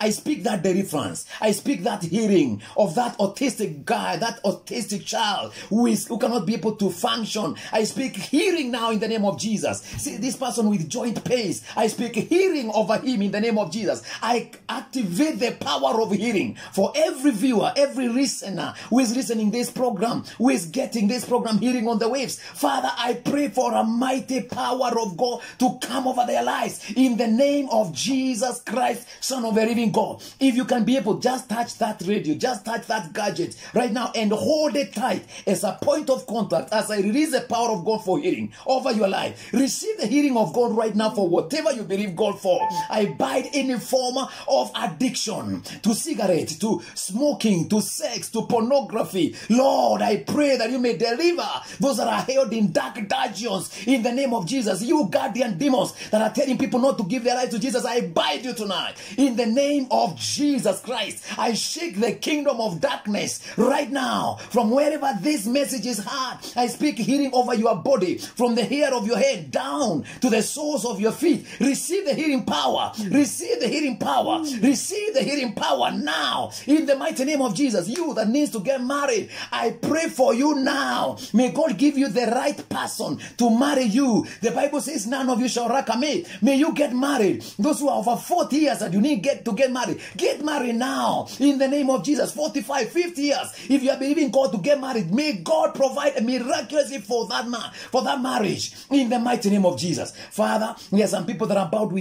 I speak that deliverance. I speak that healing of that autistic guy, that autistic child who cannot be able to function. I speak healing now in the name of Jesus. See this person with joint pains. I speak healing over him in the name of Jesus. I activate the power of healing for every viewer, every listener who is listening this program, who is getting this program hearing on the waves. Father, I pray for a mighty power of God to come over their lives in the name of Jesus Christ, Son of the living God. If you can be able, just touch that radio, just touch that gadget right now and hold it tight as a point of contact as I release the power of God for healing over your life. Receive the healing of God right now for whatever you believe God for. I bind any form of addiction to cigarettes, to smoking, to sex, to pornography. Lord, I pray that you may deliver those that are held in dark dungeons in the name of Jesus. You guardian demons that are telling people not to give their life to Jesus, I bind you tonight in the name of Jesus Christ. I shake the kingdom of darkness right now from wherever this message is heard. I speak healing over your body from the hair of your head down to the soles of your feet. Receive the healing power. Receive the healing power. Receive the healing power now in the mighty name of Jesus. You that needs to get married, I pray for you now. May God give you the right person to marry you. The Bible says none of you shall recommend. May you get married. Those who are over 40 years and you need to get married now in the name of Jesus. 45, 50 years. If you are believing God to get married, may God provide miraculously for that man, for that marriage in the mighty name of Jesus. Father, there are some people that are bound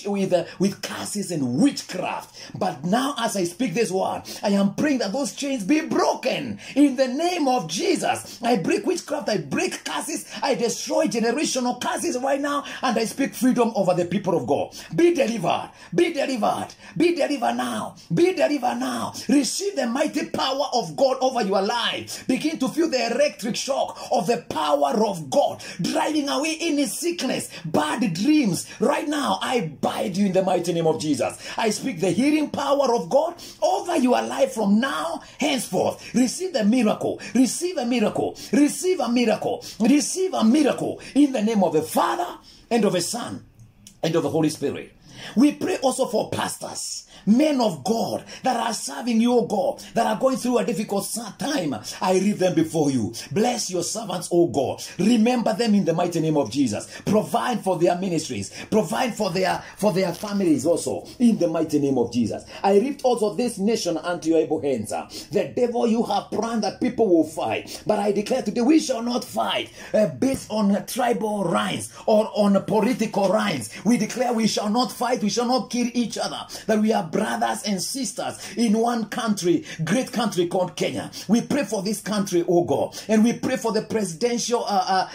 with curses and witchcraft. But now as I speak this word, I am praying that those chains be broken in the name of Jesus. I break witchcraft, I break curses, I destroy generational curses right now, and I speak freedom over the people of God. Be delivered, be delivered, be delivered now, be delivered now. Receive the mighty power of God over your life. Begin to feel the electric shock of the power of God driving away any sickness, bad dreams. Right now, I bind you in the mighty name of Jesus. I speak the healing power of God over your life from now henceforth. Receive the miracle, receive a miracle, receive a miracle, receive a miracle in the name of the Father and of the Son and of the Holy Spirit. We pray also for pastors, men of God that are serving you, O God, that are going through a difficult time. I leave them before you. Bless your servants, O God. Remember them in the mighty name of Jesus. Provide for their ministries. Provide for their families also in the mighty name of Jesus. I lift also this nation unto your able hands. The devil, you have planned that people will fight, but I declare today we shall not fight based on tribal lines or on political lines. We declare we shall not fight. We shall not kill each other. That we are brothers and sisters in one country, great country called Kenya. We pray for this country, oh God, and we pray for the presidential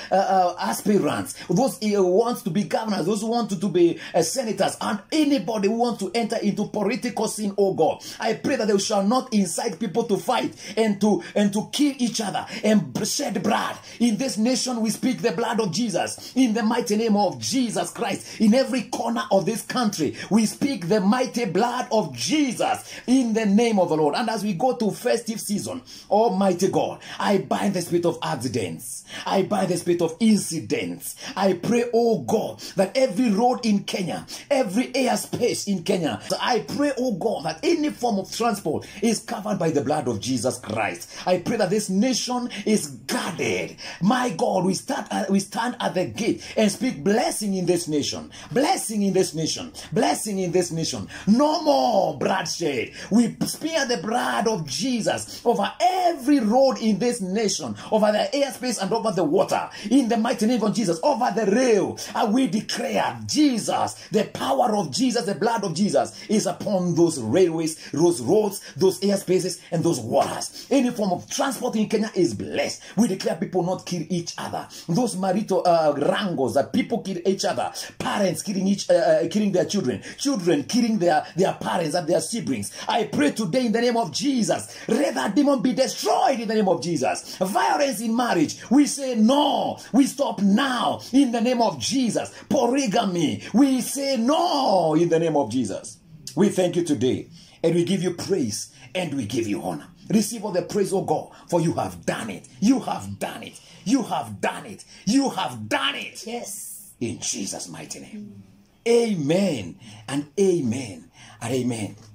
aspirants, those who want to be governors, those who want to be senators, and anybody who wants to enter into political scene, oh God. I pray that they shall not incite people to fight and to kill each other and shed blood. In this nation, we speak the blood of Jesus in the mighty name of Jesus Christ. In every corner of this country, we speak the mighty blood of Jesus in the name of the Lord. And as we go to festive season, Almighty God, I bind the spirit of accidents. I bind the spirit of incidents. I pray, oh God, that every road in Kenya, every airspace in Kenya, I pray, oh God, that any form of transport is covered by the blood of Jesus Christ. I pray that this nation is guarded. My God, we stand at the gate and speak blessing in this nation. Blessing in this nation. Blessing in this nation. No more bloodshed. We spear the blood of Jesus over every road in this nation, over the airspace and over the water. In the mighty name of Jesus, over the rail. And we declare Jesus, the power of Jesus, the blood of Jesus is upon those railways, those roads, those airspaces, and those waters. Any form of transport in Kenya is blessed. We declare people not kill each other. Those marital wrangles that people kill each other. Parents killing their children, children killing their parents and their siblings. I pray today in the name of Jesus, let that demon be destroyed in the name of Jesus. Violence in marriage, we say no, we stop now in the name of Jesus. Polygamy, we say no in the name of Jesus. We thank you today and we give you praise and we give you honor. Receive all the praise, oh God, for you have done it. You have done it. You have done it. You have done it. Yes. In Jesus' mighty name. Amen and amen and amen.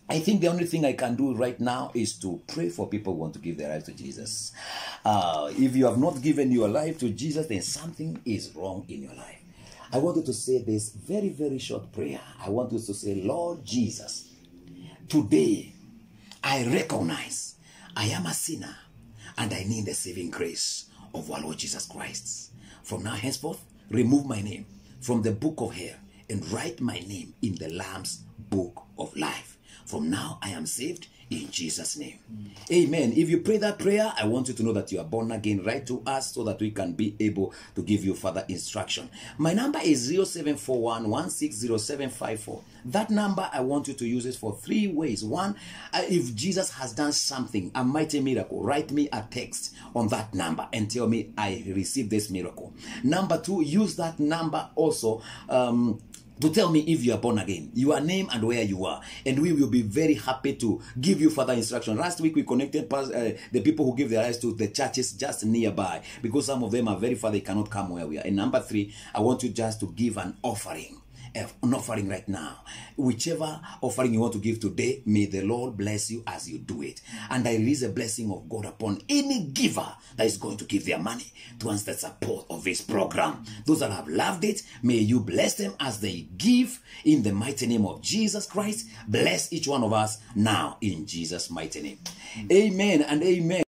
I think the only thing I can do right now is to pray for people who want to give their life to Jesus. If you have not given your life to Jesus, then something is wrong in your life. I want you to say this very, very short prayer. I want you to say, Lord Jesus, today I recognize I am a sinner and I need the saving grace of our Lord Jesus Christ. From now henceforth, remove my name from the book of hell and write my name in the Lamb's book of life. From now, I am saved in Jesus' name. Amen. If you pray that prayer, I want you to know that you are born again. Write to us so that we can be able to give you further instruction. My number is 0741-160754. That number, I want you to use it for 3 ways. One, if Jesus has done something, a mighty miracle, write me a text on that number and tell me I received this miracle. Number 2, use that number also to tell me if you are born again, your name and where you are. And we will be very happy to give you further instruction. Last week we connected the people who give their lives to the churches just nearby, because some of them are very far, they cannot come where we are. And number 3, I want you just to give an offering right now. Whichever offering you want to give today, may the Lord bless you as you do it. And I release a blessing of God upon any giver that is going to give their money towards the support of this program. Those that have loved it, may you bless them as they give in the mighty name of Jesus Christ. Bless each one of us now in Jesus' mighty name. Amen and amen.